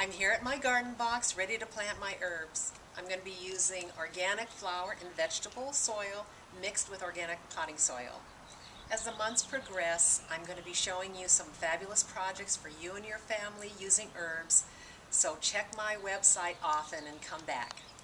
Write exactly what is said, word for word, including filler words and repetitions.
I'm here at my garden box ready to plant my herbs. I'm going to be using organic flower and vegetable soil mixed with organic potting soil. As the months progress, I'm going to be showing you some fabulous projects for you and your family using herbs, so check my website often and come back.